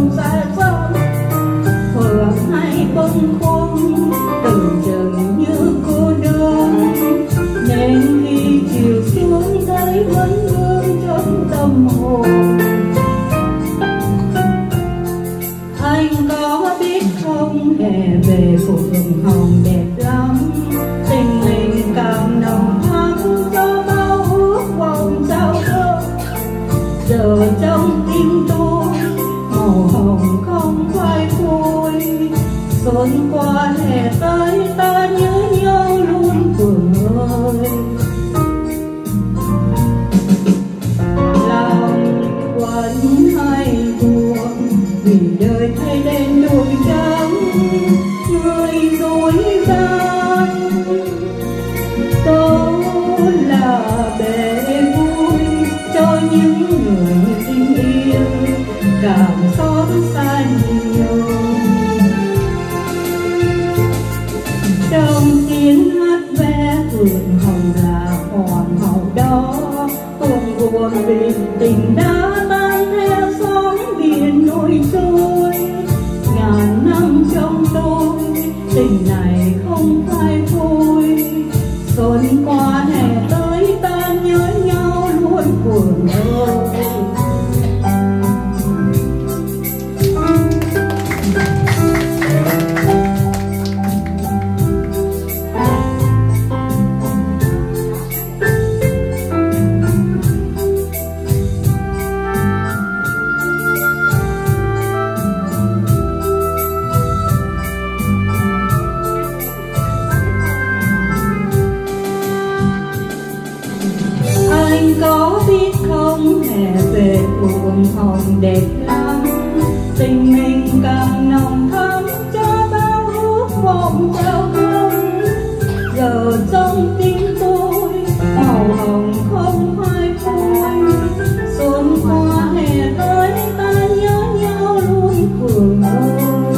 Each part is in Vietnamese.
hồng xa xăm, phượng hay bâng khuâng từng chừng như cô đơn, nên khi chiều xuống thấy vẫn vương trong tâm hồn. Anh có biết không, hè về phượng hồng đẹp lắm, tình mình càng nồng thắm cho bao ước vọng sao đâu. Giờ trong tim tôi màu hồng không phai phôi, xuân qua hè tới ta nhớ nhau luôn phượng ơi. Lòng quấn hay buồn vì đời thay lên đổi trắng, người dối gian tôi là bể vui cho những người tình yêu cảm xót xa nhiều. Trong tiếng hát ve phượng hồng là hoàn hậu đó, hương buồn vì tình đã tan theo sóng biển nổi trôi. Ngàn năm trong tôi tình này không phai phôi, xuân qua hè tới ta nhớ nhau luôn phượng ơi. Anh có biết không, hè về phượng hồng đẹp lắm, tình mình càng nồng thắm cho bao ước vọng trao không. Giờ trong tim tôi màu hồng không phai phôi, xuân qua hè tới ta nhớ nhau luôn phượng ơi.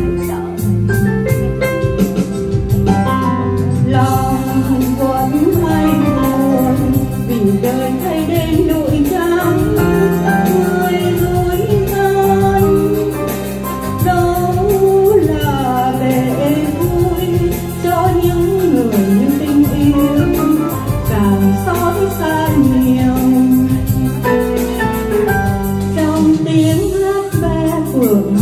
Lòng vẫn hay buồn vì đời thay đến đổi trắng, người dối gian đâu là bể vui cho những người như tình yêu càng xót xa nhiều. Trong tiếng hát ve phượng